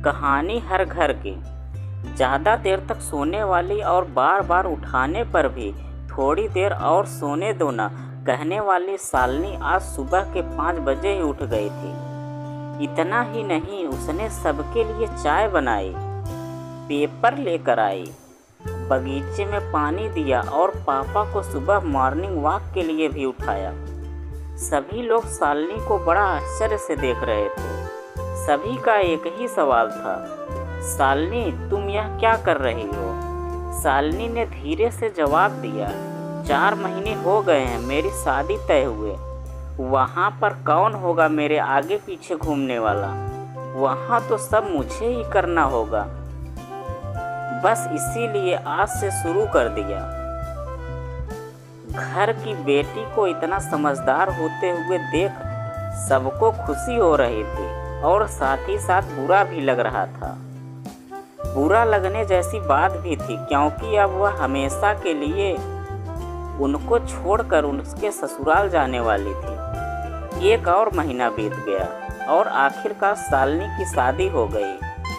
कहानी हर घर की। ज़्यादा देर तक सोने वाली और बार बार उठाने पर भी थोड़ी देर और सोने दो ना कहने वाली शालिनी आज सुबह के 5 बजे ही उठ गई थी। इतना ही नहीं, उसने सबके लिए चाय बनाई, पेपर लेकर आई, बगीचे में पानी दिया और पापा को सुबह मॉर्निंग वॉक के लिए भी उठाया। सभी लोग शालिनी को बड़ा आश्चर्य से देख रहे थे। सभी का एक ही सवाल था, शालिनी तुम यह क्या कर रही हो? शालिनी ने धीरे से जवाब दिया, 4 महीने हो गए हैं मेरी शादी तय हुए। वहाँ पर कौन होगा मेरे आगे पीछे घूमने वाला? वहाँ तो सब मुझे ही करना होगा। बस इसीलिए आज से शुरू कर दिया। घर की बेटी को इतना समझदार होते हुए देख सबको खुशी हो रही थी और साथ ही साथ बुरा भी लग रहा था। बुरा लगने जैसी बात भी थी क्योंकि अब वह हमेशा के लिए उनको छोड़कर उसके ससुराल जाने वाली थी। 1 और महीना बीत गया और आखिरकार शालिनी की शादी हो गई।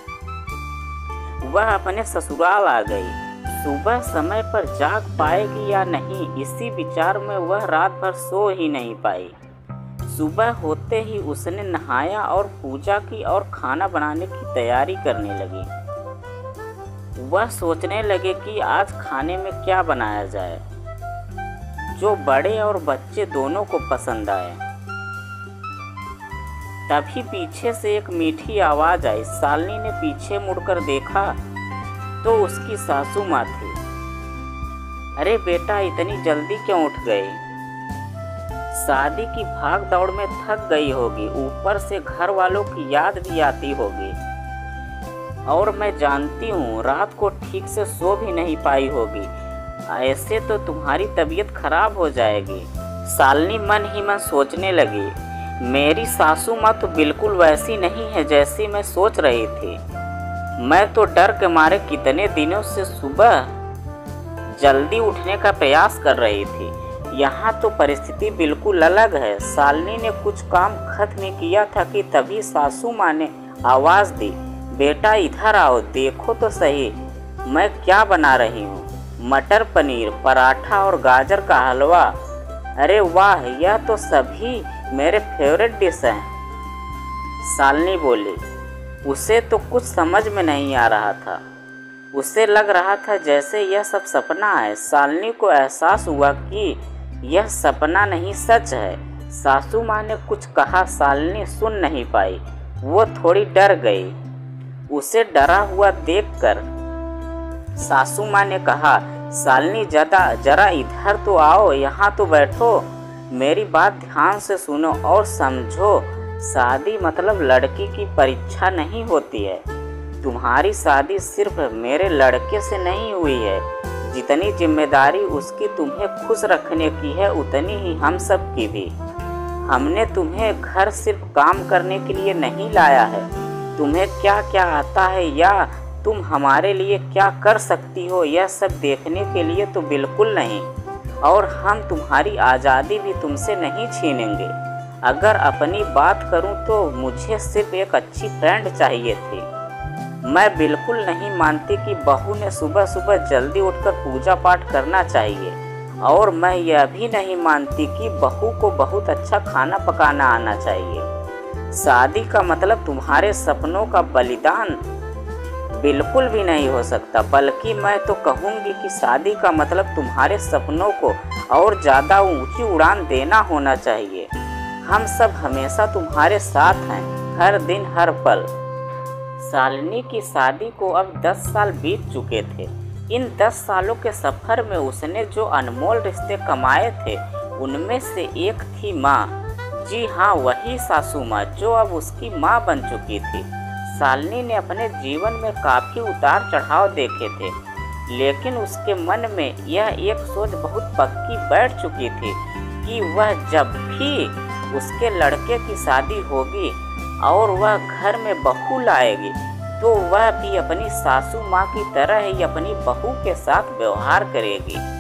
वह अपने ससुराल आ गई। सुबह समय पर जाग पाएगी या नहीं, इसी विचार में वह रात भर सो ही नहीं पाई। सुबह होते ही उसने नहाया और पूजा की और खाना बनाने की तैयारी करने लगी। वह सोचने लगे कि आज खाने में क्या बनाया जाए जो बड़े और बच्चे दोनों को पसंद आए। तभी पीछे से एक मीठी आवाज़ आई। शालिनी ने पीछे मुड़कर देखा तो उसकी सासू माँ थी। अरे बेटा, इतनी जल्दी क्यों उठ गई? शादी की भाग दौड़ में थक गई होगी, ऊपर से घर वालों की याद भी आती होगी और मैं जानती हूँ रात को ठीक से सो भी नहीं पाई होगी। ऐसे तो तुम्हारी तबीयत खराब हो जाएगी। शालिनी मन ही मन सोचने लगी, मेरी सासू माँ तो बिल्कुल वैसी नहीं है जैसी मैं सोच रही थी। मैं तो डर के मारे कितने दिनों से सुबह जल्दी उठने का प्रयास कर रही थी। यहाँ तो परिस्थिति बिल्कुल अलग है। शालिनी ने कुछ काम खत्म किया था कि तभी सासू माँ ने आवाज़ दी, बेटा इधर आओ, देखो तो सही मैं क्या बना रही हूँ। मटर पनीर, पराठा और गाजर का हलवा। अरे वाह, यह तो सभी मेरे फेवरेट डिश हैं। शालिनी बोली। उसे तो कुछ समझ में नहीं आ रहा था। उसे लग रहा था जैसे यह सब सपना है। शालिनी को एहसास हुआ कि यह सपना नहीं सच है। सासू माँ ने कुछ कहा, शालिनी सुन नहीं पाई। वो थोड़ी डर गई। उसे डरा हुआ देखकर सासू माँ ने कहा, शालिनी जरा इधर तो आओ, यहाँ तो बैठो, मेरी बात ध्यान से सुनो और समझो। शादी मतलब लड़की की परीक्षा नहीं होती है। तुम्हारी शादी सिर्फ मेरे लड़के से नहीं हुई है। जितनी जिम्मेदारी उसकी तुम्हें खुश रखने की है उतनी ही हम सब की भी। हमने तुम्हें घर सिर्फ काम करने के लिए नहीं लाया है। तुम्हें क्या क्या आता है या तुम हमारे लिए क्या कर सकती हो यह सब देखने के लिए तो बिल्कुल नहीं। और हम तुम्हारी आज़ादी भी तुमसे नहीं छीनेंगे। अगर अपनी बात करूं तो मुझे सिर्फ एक अच्छी फ्रेंड चाहिए थी। मैं बिल्कुल नहीं मानती कि बहू ने सुबह सुबह जल्दी उठकर पूजा पाठ करना चाहिए और मैं यह भी नहीं मानती कि बहू को बहुत अच्छा खाना पकाना आना चाहिए। शादी का मतलब तुम्हारे सपनों का बलिदान बिल्कुल भी नहीं हो सकता। बल्कि मैं तो कहूँगी कि शादी का मतलब तुम्हारे सपनों को और ज़्यादा ऊंची उड़ान देना होना चाहिए। हम सब हमेशा तुम्हारे साथ हैं, हर दिन हर पल। शालिनी की शादी को अब 10 साल बीत चुके थे। इन 10 सालों के सफ़र में उसने जो अनमोल रिश्ते कमाए थे उनमें से एक थी माँ। जी हाँ, वही सासू माँ जो अब उसकी माँ बन चुकी थी। शालिनी ने अपने जीवन में काफ़ी उतार चढ़ाव देखे थे, लेकिन उसके मन में यह एक सोच बहुत पक्की बैठ चुकी थी कि वह जब भी उसके लड़के की शादी होगी और वह घर में बहू लाएगी तो वह भी अपनी सासू माँ की तरह ही अपनी बहू के साथ व्यवहार करेगी।